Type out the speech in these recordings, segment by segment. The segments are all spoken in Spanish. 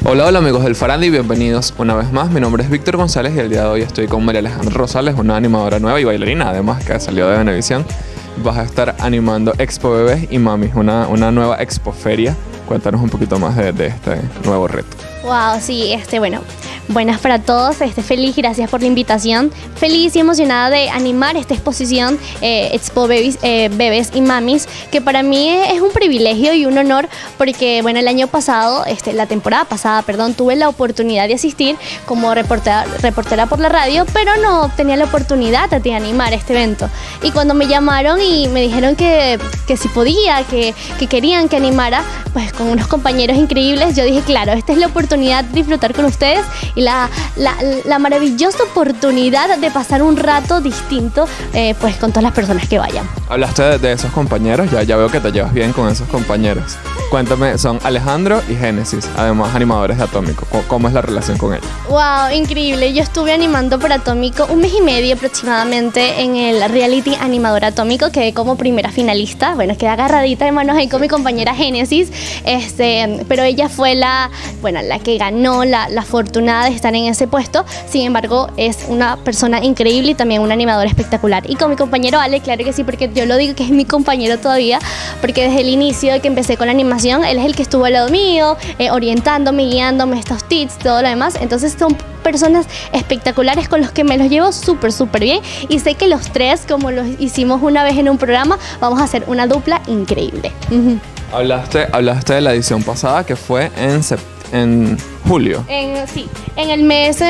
Hola, hola amigos del Farandi, bienvenidos una vez más. Mi nombre es Víctor González y el día de hoy estoy con María Alejandra Rosales, una animadora nueva y bailarina, además que salió de Venevisión. Vas a estar animando Expo Bebés y Mamis, una nueva expoferia. Cuéntanos un poquito más de este nuevo reto. Wow, sí, bueno, buenas para todos, feliz, gracias por la invitación. Feliz y emocionada de animar esta exposición Expo Bebés y Mamis, que para mí es un privilegio y un honor porque, bueno, el año pasado, la temporada pasada, perdón, tuve la oportunidad de asistir como reportera por la radio, pero no tenía la oportunidad de animar este evento. Y cuando me llamaron y me dijeron que si podía, que querían que animara, pues con unos compañeros increíbles, yo dije, claro, esta es la oportunidad de disfrutar con ustedes y la maravillosa oportunidad de pasar un rato distinto pues con todas las personas que vayan. Hablaste de esos compañeros, ya veo que te llevas bien con esos compañeros. Cuéntame, son Alejandro y Génesis, además animadores de Atómico. ¿Cómo es la relación con ellos? Wow, increíble. Yo estuve animando por Atómico 1 mes y medio aproximadamente en el reality Animador Atómico. Quedé como primera finalista. Bueno, quedé agarradita de manos ahí con mi compañera Génesis. Pero ella fue la que ganó, la afortunada de estar en ese puesto. Sin embargo, es una persona increíble y también un animador espectacular. Y con mi compañero Ale, claro que sí, porque yo lo digo que es mi compañero todavía, porque desde el inicio de que empecé con la animación, él es el que estuvo al lado mío, orientándome, guiándome, estos tips, todo lo demás. Entonces son personas espectaculares con los que me los llevo súper bien, y sé que los tres, como los hicimos una vez en un programa, vamos a hacer una dupla increíble. Hablaste de la edición pasada que fue en julio. En el mes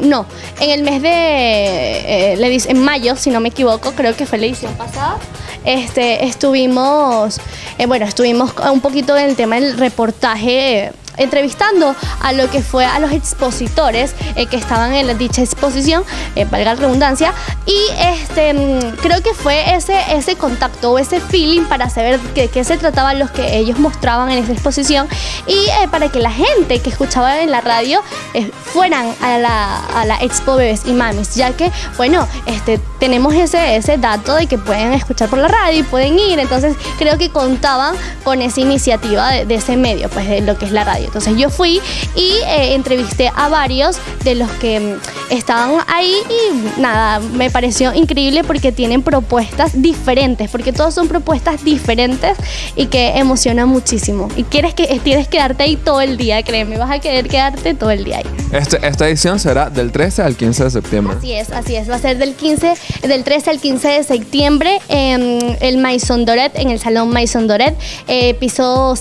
en mayo, si no me equivoco, creo que fue la edición pasada. Estuvimos un poquito en el tema del reportaje, entrevistando a lo que fue a los expositores que estaban en dicha exposición, valga la redundancia, y creo que fue ese contacto o ese feeling para saber qué se trataba los que ellos mostraban en esa exposición, y para que la gente que escuchaba en la radio fueran a la Expo Bebés y Mamis, ya que, bueno, tenemos ese dato de que pueden escuchar por la radio y pueden ir. Entonces creo que contaban con esa iniciativa de ese medio, pues de lo que es la radio. Entonces yo fui y entrevisté a varios de los que estaban ahí y nada, me pareció increíble porque tienen propuestas diferentes, porque todos son propuestas diferentes y que emocionan muchísimo. Y tienes que quedarte ahí todo el día, créeme, vas a querer quedarte todo el día ahí. Esta edición será del 13 al 15 de septiembre. Así es, va a ser del 13 al 15 de septiembre en el Maison Doré, en el Salón Maison Doré, piso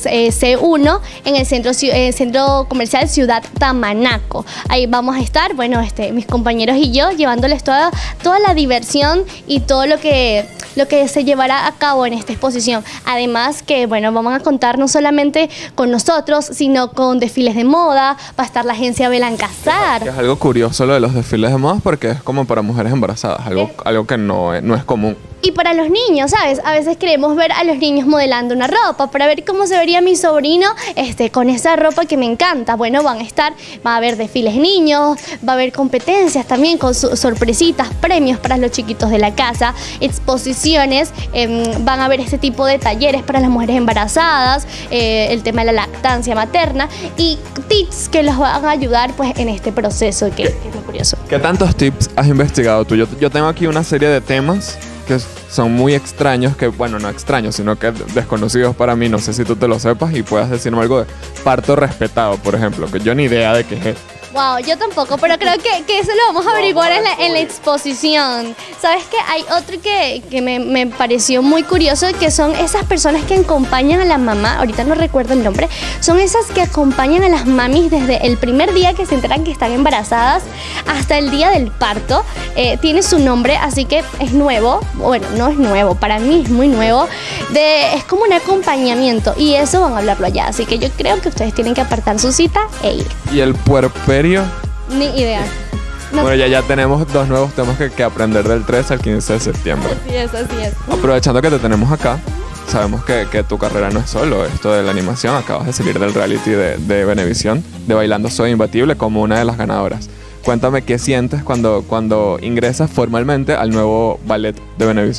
C1, en el Centro Comercial Ciudad Tamanaco. Ahí vamos a estar, bueno, mis compañeros y yo, llevándoles toda la diversión y todo lo que se llevará a cabo en esta exposición. Además que, bueno, vamos a contar no solamente con nosotros, sino con desfiles de moda. Va a estar la agencia Belancazar. Es algo curioso lo de los desfiles de moda porque es como para mujeres embarazadas, algo que no es común. Y para los niños, ¿sabes? A veces queremos ver a los niños modelando una ropa para ver cómo se vería mi sobrino con esa ropa que me encanta. Bueno, va a haber desfiles niños, va a haber competencias también con sorpresitas, premios para los chiquitos de la casa, exposiciones, van a haber este tipo de talleres para las mujeres embarazadas, el tema de la lactancia materna y tips que los van a ayudar pues en este proceso que es muy curioso. ¿Qué tantos tips has investigado tú? Yo tengo aquí una serie de temas que son muy extraños, que bueno, no extraños, sino que desconocidos para mí. No sé si tú te lo sepas y puedas decirme algo de parto respetado, por ejemplo, que yo ni idea de qué es eso. Wow, yo tampoco, pero creo que eso lo vamos a averiguar en la exposición. ¿Sabes qué? Hay otro que me pareció muy curioso, que son esas personas que acompañan a la mamá, ahorita no recuerdo el nombre, son esas que acompañan a las mamis desde el primer día que se enteran que están embarazadas hasta el día del parto. Tiene su nombre, así que es nuevo. Bueno, no es nuevo, para mí es muy nuevo. Es como un acompañamiento y eso van a hablarlo allá. Así que yo creo que ustedes tienen que apartar su cita e ir. ¿Y el puerperio? Ni idea. No. Bueno, ya tenemos dos nuevos temas que aprender del 13 al 15 de septiembre. Así es. Aprovechando que te tenemos acá, sabemos que tu carrera no es solo esto de la animación. Acabas de salir del reality de Venevisión, de Bailando Soy Imbatible, como una de las ganadoras. Cuéntame qué sientes cuando ingresas formalmente al nuevo ballet de Venevisión.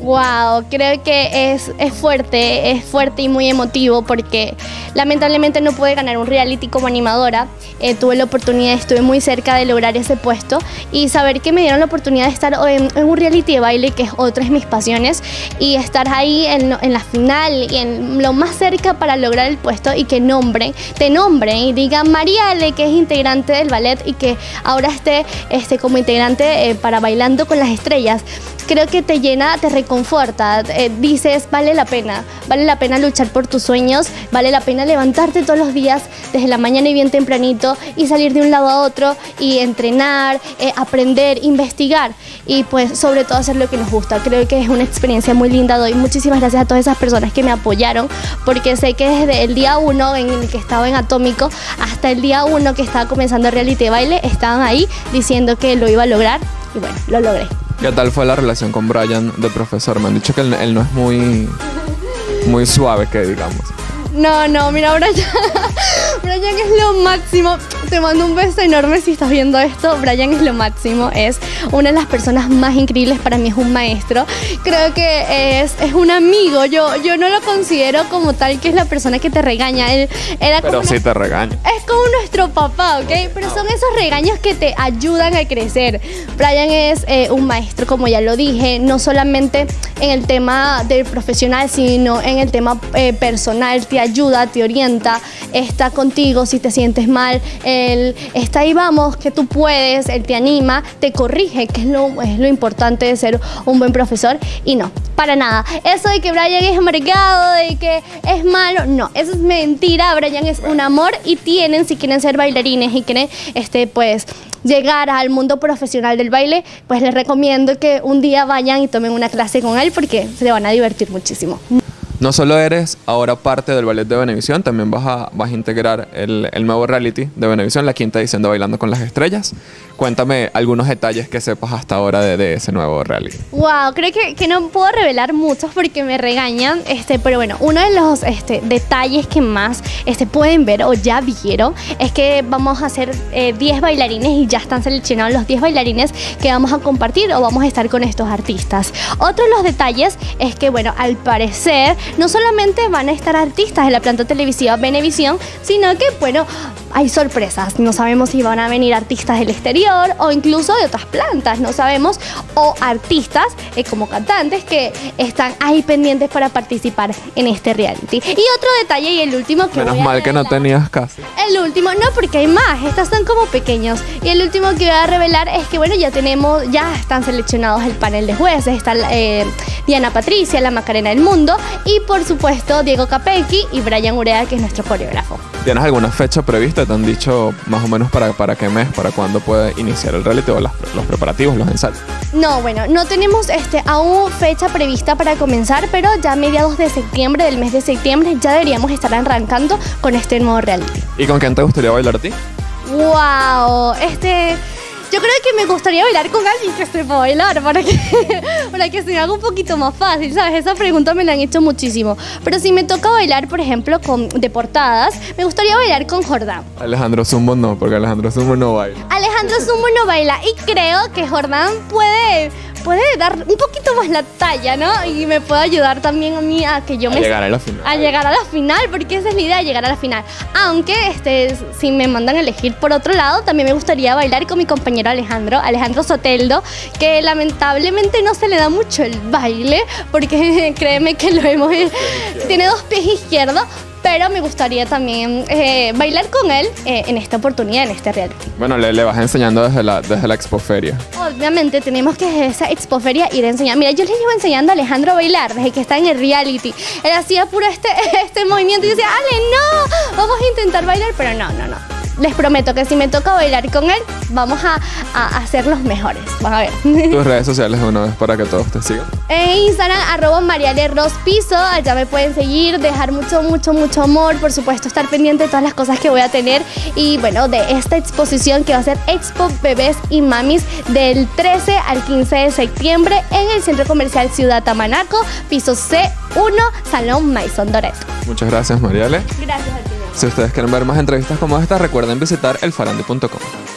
Wow, creo que es fuerte y muy emotivo porque lamentablemente no pude ganar un reality como animadora. Tuve la oportunidad, estuve muy cerca de lograr ese puesto y saber que me dieron la oportunidad de estar en un reality de baile, que es otra de mis pasiones, y estar ahí en la final y en lo más cerca para lograr el puesto y que te nombren y digan Mariale, que es integrante del ballet y que ahora esté como integrante para Bailando con las Estrellas. Creo que te llena, te reconforta, dices vale la pena luchar por tus sueños, vale la pena levantarte todos los días desde la mañana y bien tempranito y salir de un lado a otro y entrenar, aprender, investigar y pues sobre todo hacer lo que nos gusta. Creo que es una experiencia muy linda. Doy muchísimas gracias a todas esas personas que me apoyaron porque sé que desde el día 1 en el que estaba en Atómico hasta el día 1 que estaba comenzando el reality de baile estaban ahí diciendo que lo iba a lograr y bueno, lo logré. ¿Qué tal fue la relación con Brian de profesor? Me han dicho que él no es muy suave, que digamos. No, mira, Brian es lo máximo. Te mando un beso enorme si estás viendo esto. Brian es lo máximo, es una de las personas más increíbles. Para mí es un maestro. Creo que es un amigo. Yo no lo considero como tal que es la persona que te regaña. Él era Pero sí te regaña. Es como nuestro papá, ¿ok? Pero son esos regaños que te ayudan a crecer. Brian es un maestro, como ya lo dije, no solamente en el tema del profesional, sino en el tema personal. Te ayuda, te orienta, está contigo si te sientes mal, él está ahí, vamos, que tú puedes, él te anima, te corrige, que es lo importante de ser un buen profesor. Y no, para nada, eso de que Brian es amargado, de que es malo, no, eso es mentira. Brian es un amor y si quieren ser bailarines y quieren pues llegar al mundo profesional del baile, pues les recomiendo que un día vayan y tomen una clase con él porque se van a divertir muchísimo. No solo eres ahora parte del ballet de Venevisión, también vas a integrar el nuevo reality de Venevisión, la 5ª edición de Bailando con las Estrellas. Cuéntame algunos detalles que sepas hasta ahora de ese nuevo reality. Wow, creo que no puedo revelar muchos porque me regañan, pero bueno, uno de los detalles que más pueden ver o ya vieron es que vamos a hacer 10 bailarines y ya están seleccionados los 10 bailarines que vamos a compartir o vamos a estar con estos artistas. Otro de los detalles es que, bueno, al parecer no solamente van a estar artistas de la planta televisiva Venevisión, sino que, bueno, hay sorpresas. No sabemos si van a venir artistas del exterior o incluso de otras plantas, no sabemos, o artistas como cantantes que están ahí pendientes para participar en este reality. Y otro detalle y el último que menos mal que no tenías casi. El último, no, porque hay más, estos son como pequeños. Y el último que voy a revelar es que, bueno, ya están seleccionados el panel de jueces, está Diana Patricia, la Macarena del Mundo y por supuesto Diego Capecchi y Brian Urea, que es nuestro coreógrafo. ¿Tienes alguna fecha prevista? ¿Te han dicho más o menos para qué mes, para cuándo puede iniciar el reality o los preparativos, los ensayos? No, bueno, no tenemos aún fecha prevista para comenzar, pero ya a mediados de septiembre, del mes de septiembre, ya deberíamos estar arrancando con este nuevo reality. ¿Y con quién te gustaría bailar a ti? Wow, yo creo que me gustaría bailar con alguien que sepa bailar para que se me haga un poquito más fácil, ¿sabes? Esa pregunta me la han hecho muchísimo. Pero si me toca bailar, por ejemplo, de portadas, me gustaría bailar con Jordán. Alejandro Zumbo no, porque Alejandro Zumbo no baila. Alejandro Zumbo no baila y creo que Jordán puede dar un poquito más la talla, ¿no? Y me puede ayudar también a mí a que llegar a la final. A llegar a la final, porque esa es la idea, llegar a la final. Aunque si me mandan a elegir por otro lado, también me gustaría bailar con mi compañero Alejandro Soteldo, que lamentablemente no se le da mucho el baile, porque créeme que tiene 2 pies izquierdos. Pero me gustaría también bailar con él en esta oportunidad, en este reality. Bueno, le vas enseñando desde la expoferia. Obviamente tenemos que desde esa expoferia ir a enseñar. Mira, yo les llevo enseñando a Alejandro a bailar desde que está en el reality. Él hacía puro este movimiento y decía, Ale, no, vamos a intentar bailar, pero no. Les prometo que si me toca bailar con él, vamos a ser los mejores. Van a ver. Tus redes sociales de una vez para que todos te sigan. En Instagram, @MarialeRosPiso. Allá me pueden seguir, dejar mucho amor. Por supuesto, estar pendiente de todas las cosas que voy a tener. Y bueno, de esta exposición que va a ser Expo Bebés y Mamis del 13 al 15 de septiembre en el Centro Comercial Ciudad Tamanaco, piso C1, Salón Maison Doreto. Muchas gracias, Mariale. Gracias a ti. Si ustedes quieren ver más entrevistas como esta, recuerden visitar elfarandi.com.